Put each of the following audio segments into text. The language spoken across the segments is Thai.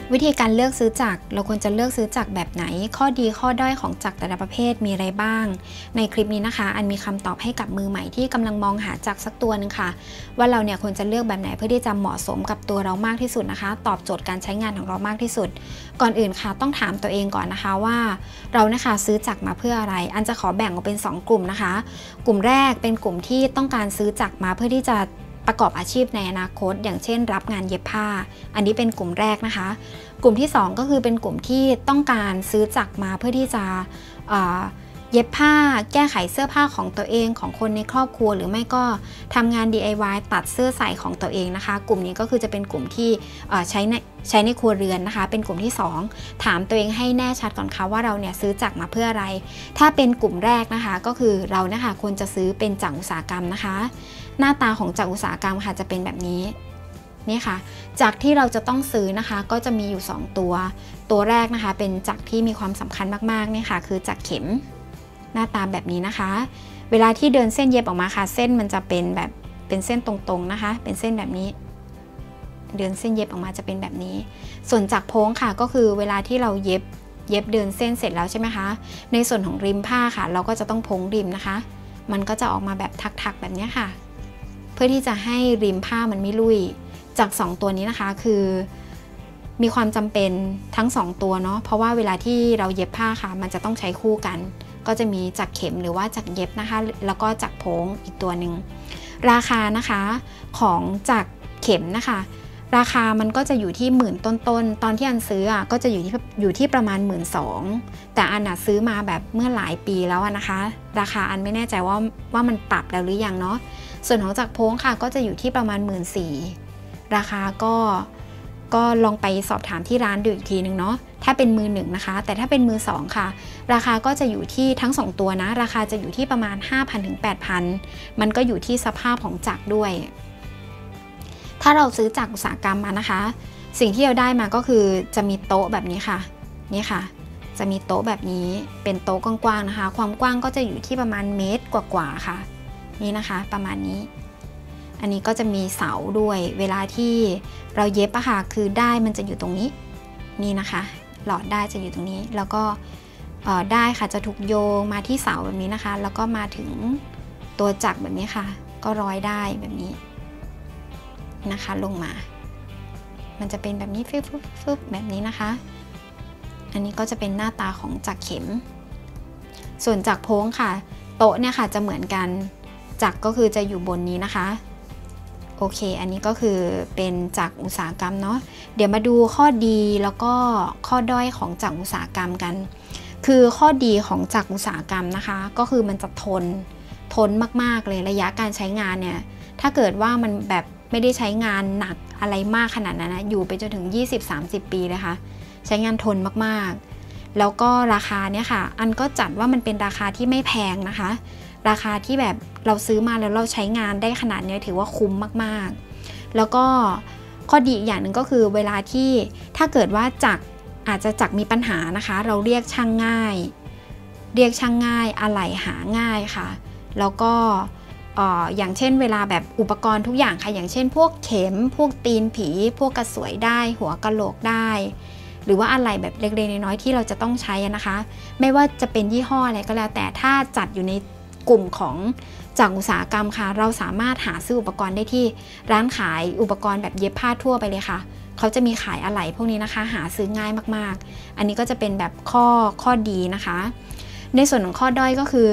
วิธีการเลือกซื้อจักรเราควรจะเลือกซื้อจักรแบบไหนข้อดีข้อด้อยของจักรแต่ละประเภทมีอะไรบ้างในคลิปนี้นะคะอันมีคำตอบให้กับมือใหม่ที่กำลังมองหาจักรสักตัวนึงค่ะว่าเราเนี่ยควรจะเลือกแบบไหนเพื่อที่จะเหมาะสมกับตัวเรามากที่สุดนะคะตอบโจทย์การใช้งานของเรามากที่สุดก่อนอื่นค่ะต้องถามตัวเองก่อนนะคะว่าเรานะคะซื้อจักรมาเพื่ออะไรอันจะขอแบ่งออกเป็น2 กลุ่มนะคะกลุ่มแรกเป็นกลุ่มที่ต้องการซื้อจักรมาเพื่อที่จะประกอบอาชีพในอนาคตอย่างเช่นรับงานเย็บผ้าอันนี้เป็นกลุ่มแรกนะคะกลุ่มที่2ก็คือเป็นกลุ่มที่ต้องการซื้อจักรมาเพื่อที่จะเย็บผ้าแก้ไขเสื้อผ้าของตัวเองของคนในครอบครัวหรือไม่ก็ทำงาน DIY ตัดเสื้อใส่ของตัวเองนะคะกลุ่มนี้ก็คือจะเป็นกลุ่มที่ใช้ในครัวเรือนนะคะเป็นกลุ่มที่2ถามตัวเองให้แน่ชัดก่อนค่ะว่าเราเนี่ยซื้อจักรมาเพื่ออะไรถ้าเป็นกลุ่มแรกนะคะก็คือเรานะคะควรจะซื้อเป็นจักรอุตสาหกรรมนะคะหน้าตาของจักรอุตสาหกรรมค่ะจะเป็นแบบนี้นี่ค่ะจักรที่เราจะต้องซื้อนะคะก็จะมีอยู่2ตัวแรกนะคะเป็นจักรที่มีความสำคัญมากๆนี่ค่ะคือจักรเข็มหน้าตาแบบนี้นะคะเวลาที่เดินเส้นเย็บออกมาค่ะเส้นมันจะเป็นแบบเป็นเส้นตรงๆนะคะเป็นเส้นแบบนี้เดินเส้นเย็บออกมาจะเป็นแบบนี้ส่วนจักรโพ้งค่ะก็คือเวลาที่เราเย็บเดินเส้นเสร็จแล้วใช่ไหมคะในส่วนของริมผ้าค่ะเราก็จะต้องโพ้งริมนะคะมันก็จะออกมาแบบทักๆแบบนี้ค่ะเพื่อที่จะให้ริมผ้ามันไม่ลุยจาก2ตัวนี้นะคะคือมีความจำเป็นทั้ง2ตัวเนาะเพราะว่าเวลาที่เราเย็บผ้าค่ะมันจะต้องใช้คู่กันก็จะมีจักรเข็มหรือว่าจักรเย็บนะคะแล้วก็จักรโพ้งอีกตัวหนึ่งราคานะคะของจักรเข็มนะคะราคามันก็จะอยู่ที่10,000ต้นๆตอนที่อันซื้อก็จะอยู่ที่ประมาณ12,000แต่อันซื้อมาแบบเมื่อหลายปีแล้วนะคะราคาอันไม่แน่ใจว่ามันปรับแล้วหรือยังเนาะส่วนของจักรโพ้งค่ะก็จะอยู่ที่ประมาณ14,000ราคาก็ลองไปสอบถามที่ร้านดูอีกทีนึงเนาะถ้าเป็นมือ1นะคะแต่ถ้าเป็นมือ2ค่ะราคาก็จะอยู่ที่ทั้ง2ตัวนะราคาจะอยู่ที่ประมาณ 5,000 ถึง 8,000 มันก็อยู่ที่สภาพของจักรด้วยถ้าเราซื้อจักรอุตสาหกรรมมานะคะสิ่งที่เราได้มาก็คือจะมีโต๊ะแบบนี้ค่ะนี่ค่ะจะมีโต๊ะแบบนี้เป็นโต๊ะกว้างๆนะคะความกว้างก็จะอยู่ที่ประมาณเมตรกว่าๆค่ะนี่นะคะประมาณนี้อันนี้ก็จะมีเสาด้วยเวลาที่เราเย็บค่ะคือได้มันจะอยู่ตรงนี้นี่นะคะหลอดได้จะอยู่ตรงนี้แล้วก็ได้ค่ะจะถูกโยงมาที่เสาแบบนี้นะคะแล้วก็มาถึงตัวจักรแบบนี้ค่ะก็ร้อยได้แบบนี้นะคะลงมามันจะเป็นแบบนี้ฟึบแบบนี้นะคะอันนี้ก็จะเป็นหน้าตาของจักรเข็มส่วนจักรโพ้งค่ะโต๊ะเนี่ยค่ะจะเหมือนกันจักรก็คือจะอยู่บนนี้นะคะโอเคอันนี้ก็คือเป็นจักรอุตสาหกรรมเนาะเดี๋ยวมาดูข้อดีแล้วก็ข้อด้อยของจักรอุตสาหกรรมกันคือข้อดีของจักรอุตสาหกรรมนะคะก็คือมันจะทนมากๆเลยระยะการใช้งานเนี่ยถ้าเกิดว่ามันแบบไม่ได้ใช้งานหนักอะไรมากขนาดนั้นนะอยู่ไปจนถึง 20-30 ปีเลยค่ะใช้งานทนมากๆแล้วก็ราคาเนี่ยค่ะอันก็จัดว่ามันเป็นราคาที่ไม่แพงนะคะราคาที่แบบเราซื้อมาแล้วเราใช้งานได้ขนาดนี้ถือว่าคุ้มมากๆแล้วก็ข้อดีอีกอย่างหนึ่งก็คือเวลาที่ถ้าเกิดว่าอาจจะจักรมีปัญหานะคะเราเรียกช่างง่ายอะไหล่หาง่ายค่ะแล้วก็อย่างเช่นเวลาแบบอุปกรณ์ทุกอย่างค่ะอย่างเช่นพวกเข็มพวกตีนผีพวกกระสวยได้หัวกะโหลกได้หรือว่าอะไรแบบเล็กๆน้อยๆที่เราจะต้องใช้นะคะไม่ว่าจะเป็นยี่ห้ออะไรก็แล้วแต่ถ้าจัดอยู่ในกลุ่มของจักรอุตสาหกรรมค่ะเราสามารถหาซื้ออุปกรณ์ได้ที่ร้านขายอุปกรณ์แบบเย็บผ้าทั่วไปเลยค่ะเขาจะมีขายอะไหล่พวกนี้นะคะหาซื้อง่ายมากๆอันนี้ก็จะเป็นแบบข้อดีนะคะในส่วนของข้อด้อยก็คือ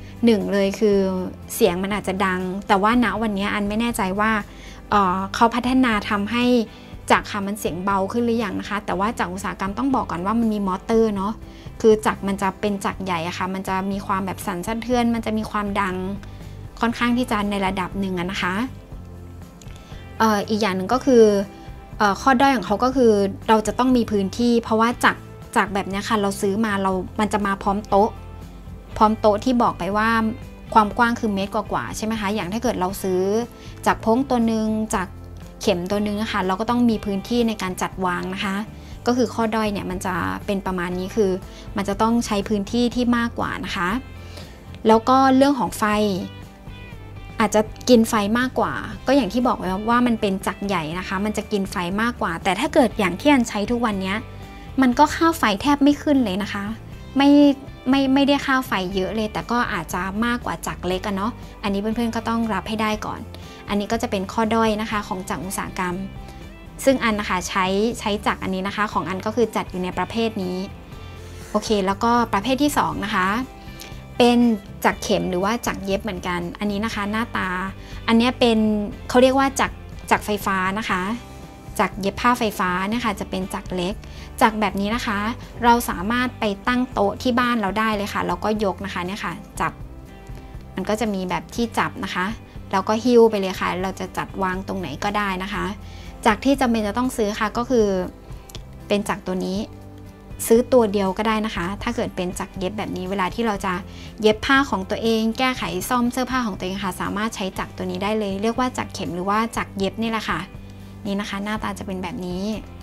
1เลยคือเสียงมันอาจจะดังแต่ว่าณวันนี้อันไม่แน่ใจว่าเขาพัฒนาทำให้จักรค่ะมันเสียงเบาขึ้นหรือยังนะคะแต่ว่าจักรอุตสาหกรรมต้องบอกก่อนว่ามันมีมอเตอร์เนาะคือจักรมันจะเป็นจักรใหญ่อะค่ะมันจะมีความแบบสั่นสะเทือนมันจะมีความดังค่อนข้างที่จะในระดับหนึ่งนะคะอีกอย่างหนึ่งก็คือข้อด้อยของเขาก็คือเราจะต้องมีพื้นที่เพราะว่าจักรแบบนี้ค่ะเราซื้อมามันจะมาพร้อมโต๊ะที่บอกไปว่าความกว้างคือเมตรกว่าใช่ไหมคะอย่างถ้าเกิดเราซื้อจักรโพ้งตัวหนึ่งจักรเข็มตัวหนึ่งนะคะเราก็ต้องมีพื้นที่ในการจัดวางนะคะก็คือข้อด้อยเนี่ยมันจะเป็นประมาณนี้คือมันจะต้องใช้พื้นที่ที่มากกว่านะคะแล้วก็เรื่องของไฟอาจจะกินไฟมากกว่าก็อย่างที่บอกไว้ว่ามันเป็นจักรใหญ่นะคะมันจะกินไฟมากกว่าแต่ถ้าเกิดอย่างที่อันใช้ทุกวันนี้มันก็ค่าไฟแทบไม่ขึ้นเลยนะคะไม่ได้ค่าไฟเยอะเลยแต่ก็อาจจะมากกว่าจักรเล็กเนาะอันนี้เพื่อนๆก็ต้องรับให้ได้ก่อนอันนี้ก็จะเป็นข้อด้อยนะคะของจักรอุตสาหกรรมซึ่งอันนะคะใช้จักรอันนี้นะคะของอันก็คือจัดอยู่ในประเภทนี้โอเคแล้วก็ประเภทที่2นะคะเป็นจักรเข็มหรือว่าจักรเย็บเหมือนกันอันนี้นะคะหน้าตาอันนี้เป็นเขาเรียกว่าจักรไฟฟ้านะคะจักรเย็บผ้าไฟฟ้าเนี่ยค่ะจะเป็นจักรเล็กจักรแบบนี้นะคะเราสามารถไปตั้งโต๊ะที่บ้านเราได้เลยค่ะแล้วก็ยกนะคะเนี่ยค่ะจับมันก็จะมีแบบที่จับนะคะแล้วก็หิ้วไปเลยค่ะเราจะจัดวางตรงไหนก็ได้นะคะจักรที่จำเป็นจะต้องซื้อค่ะก็คือเป็นจักรตัวนี้ซื้อตัวเดียวก็ได้นะคะถ้าเกิดเป็นจักรเย็บแบบนี้เวลาที่เราจะเย็บผ้าของตัวเองแก้ไขซ่อมเสื้อผ้าของตัวเองค่ะสามารถใช้จักรตัวนี้ได้เลยเรียกว่าจักรเข็มหรือว่าจักรเย็บนี่แหละค่ะนี่นะคะหน้าตาจะเป็นแบบนี้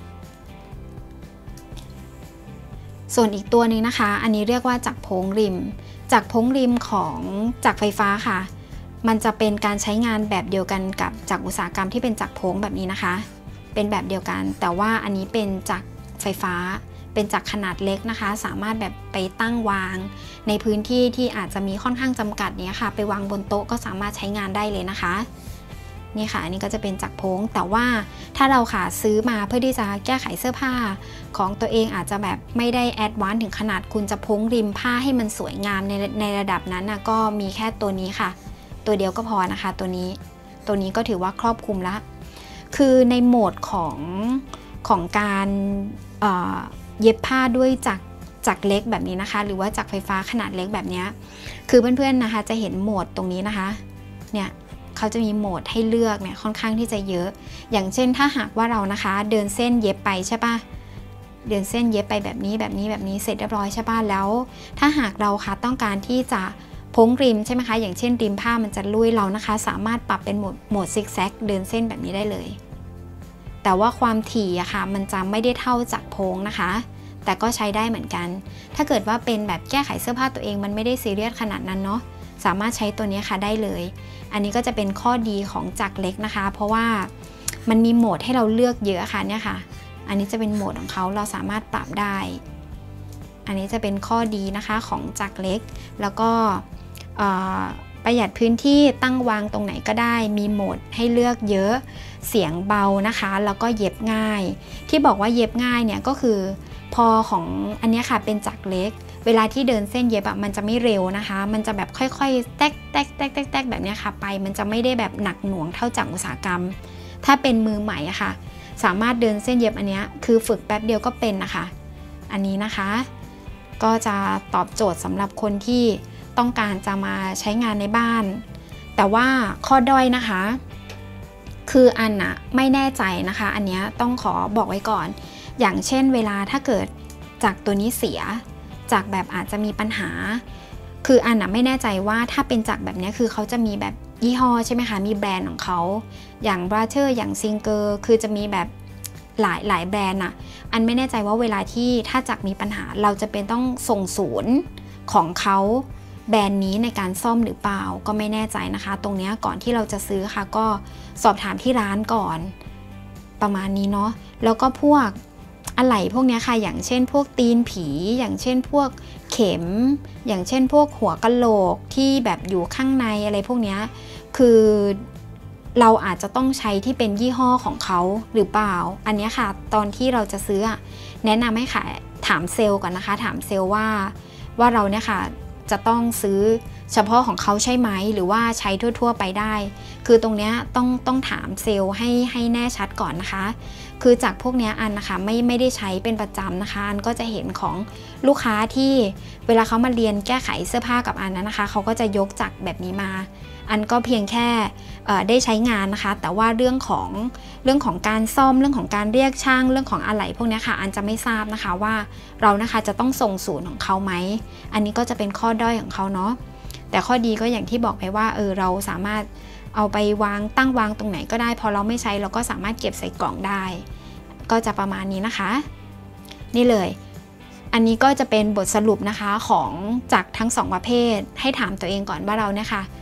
ส่วนอีกตัวนึงนะคะอันนี้เรียกว่าจักรโพ้งริมจักรโพ้งริมของจักรไฟฟ้าค่ะมันจะเป็นการใช้งานแบบเดียวกันกับจักรอุตสาหกรรมที่เป็นจักรโพ้งแบบนี้นะคะเป็นแบบเดียวกันแต่ว่าอันนี้เป็นจักรไฟฟ้าเป็นจักรขนาดเล็กนะคะสามารถแบบไปตั้งวางในพื้นที่ที่อาจจะมีค่อนข้างจำกัดเนี้ยค่ะไปวางบนโต๊ะก็สามารถใช้งานได้เลยนะคะนี่ค่ะอันนี้ก็จะเป็นจักรโพ้งแต่ว่าถ้าเราค่ะซื้อมาเพื่อที่จะแก้ไขเสื้อผ้าของตัวเองอาจจะแบบไม่ได้แอดวานซ์ถึงขนาดคุณจะโพ้งริมผ้าให้มันสวยงามในระดับนั้นนะก็มีแค่ตัวนี้ค่ะตัวเดียวก็พอนะคะตัวนี้ก็ถือว่าครอบคลุมละคือในโหมดของการเย็บผ้าด้วยจักรเล็กแบบนี้นะคะหรือว่าจักรไฟฟ้าขนาดเล็กแบบนี้คือเพื่อนๆนะคะจะเห็นโหมดตรงนี้นะคะเนี่ยเขาจะมีโหมดให้เลือกเนี่ยค่อนข้างที่จะเยอะอย่างเช่นถ้าหากว่าเรานะคะเดินเส้นเย็บไปใช่ปะเดินเส้นเย็บไปแบบนี้เสร็จเรียบร้อยใช่ปะแล้วถ้าหากเราค่ะต้องการที่จะโพ้งริมใช่ไหมคะอย่างเช่นริมผ้ามันจะลุยเรานะคะสามารถปรับเป็นโหมดซิกแซกเดินเส้นแบบนี้ได้เลยแต่ว่าความถี่อะค่ะมันจะไม่ได้เท่าจักรโพ้งนะคะแต่ก็ใช้ได้เหมือนกันถ้าเกิดว่าเป็นแบบแก้ไขเสื้อผ้าตัวเองมันไม่ได้ซีเรียสขนาดนั้นเนาะสามารถใช้ตัวนี้ค่ะได้เลยอันนี้ก็จะเป็นข้อดีของจักรเล็กนะคะเพราะว่ามันมีโหมดให้เราเลือกเยอะค่ะเนี่ยค่ะอันนี้จะเป็นโหมดของเขาเราสามารถปรับได้อันนี้จะเป็นข้อดีนะคะของจักรเล็กแล้วก็ประหยัดพื้นที่ตั้งวางตรงไหนก็ได้มีโหมดให้เลือกเยอะเสียงเบานะคะแล้วก็เย็บง่ายที่บอกว่าเย็บง่ายเนี่ยก็คือพอของอันนี้ค่ะเป็นจักรเล็กเวลาที่เดินเส้นเย็บมันจะไม่เร็วนะคะมันจะแบบค่อยๆแตกแบบนี้ค่ะไปมันจะไม่ได้แบบหนักหน่วงเท่าจักรอุตสาหกรรมถ้าเป็นมือใหม่อะค่ะสามารถเดินเส้นเย็บอันนี้คือฝึกแป๊บเดียวก็เป็นนะคะอันนี้นะคะก็จะตอบโจทย์สำหรับคนที่ต้องการจะมาใช้งานในบ้านแต่ว่าข้อด้อยนะคะคืออันน่ะไม่แน่ใจนะคะอันนี้ต้องขอบอกไว้ก่อนอย่างเช่นเวลาถ้าเกิดจากตัวนี้เสียจากแบบอาจจะมีปัญหาคืออันน่ะไม่แน่ใจว่าถ้าเป็นจากแบบนี้คือเขาจะมีแบบยี่ห้อใช่ไหมคะมีแบรนด์ของเขาอย่างบราเธอร์อย่างซิงเกอร์คือจะมีแบบหลายแบรนด์อ่ะอันไม่แน่ใจว่าเวลาที่ถ้าจากมีปัญหาเราจะเป็นต้องส่งศูนย์ของเขาแบรนด์นี้ในการซ่อมหรือเปล่าก็ไม่แน่ใจนะคะตรงนี้ก่อนที่เราจะซื้อค่ะก็สอบถามที่ร้านก่อนประมาณนี้เนาะแล้วก็พวกอะไหล่พวกนี้ค่ะอย่างเช่นพวกตีนผีอย่างเช่นพวกเข็มอย่างเช่นพวกหัวกะโหลกที่แบบอยู่ข้างในอะไรพวกนี้คือเราอาจจะต้องใช้ที่เป็นยี่ห้อของเขาหรือเปล่าอันนี้ค่ะตอนที่เราจะซื้อแนะนำให้ค่ะถามเซลล์ก่อนนะคะถามเซลล์ว่าเราเนี่ยค่ะจะต้องซื้อเฉพาะของเขาใช่ไหมหรือว่าใช้ทั่วๆไปได้คือตรงนี้ต้องถามเซลล์ให้แน่ชัดก่อนนะคะคือจากพวกนี้อันนะคะไม่ได้ใช้เป็นประจำนะคะอันก็จะเห็นของลูกค้าที่เวลาเขามาเรียนแก้ไขเสื้อผ้ากับอันนั้นนะคะเขาก็จะยกจักรแบบนี้มาอันก็เพียงแค่ได้ใช้งานนะคะแต่ว่าเรื่องของการซ่อมเรื่องของการเรียกช่างเรื่องของอะไหล่พวกนี้ค่ะอันจะไม่ทราบนะคะว่าเรานะคะจะต้องส่งศูนย์ของเขาไหมอันนี้ก็จะเป็นข้อด้อยของเขาเนาะแต่ข้อดีก็อย่างที่บอกไปว่าเราสามารถเอาไปตั้งวางตรงไหนก็ได้พอเราไม่ใช้เราก็สามารถเก็บใส่กล่องได้ก็จะประมาณนี้นะคะนี่เลยอันนี้ก็จะเป็นบทสรุปนะคะของจักรทั้ง2ประเภทให้ถามตัวเองก่อนว่าเราเนี่ยค่ะ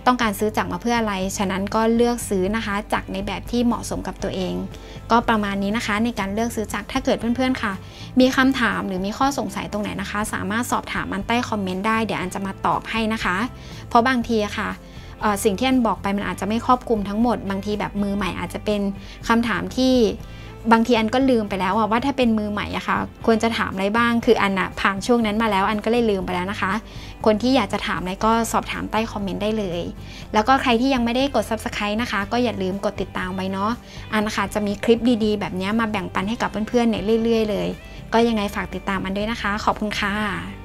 ต้องการซื้อจักรมาเพื่ออะไรฉะนั้นก็เลือกซื้อนะคะจักรในแบบที่เหมาะสมกับตัวเองก็ประมาณนี้นะคะในการเลือกซื้อจักรถ้าเกิดเพื่อนๆค่ะมีคำถามหรือมีข้อสงสัยตรงไหนนะคะสามารถสอบถามอันใต้คอมเมนต์ได้เดี๋ยวอันจะมาตอบให้นะคะเพราะบางทีค่ะสิ่งที่อันบอกไปมันอาจจะไม่ครอบคลุมทั้งหมดบางทีแบบมือใหม่อาจจะเป็นคำถามที่บางทีอันก็ลืมไปแล้วว่าถ้าเป็นมือใหม่อะค่ะควรจะถามอะไรบ้างคืออันผ่านช่วงนั้นมาแล้วอันก็เลยลืมไปแล้วนะคะคนที่อยากจะถามอะไรก็สอบถามใต้คอมเมนต์ได้เลยแล้วก็ใครที่ยังไม่ได้กด Subscribe นะคะก็อย่าลืมกดติดตามไว้เนาะอันนะคะจะมีคลิปดีๆแบบนี้มาแบ่งปันให้กับเพื่อนๆเนี่ยเรื่อยๆเลยก็ยังไงฝากติดตามอันด้วยนะคะขอบคุณค่ะ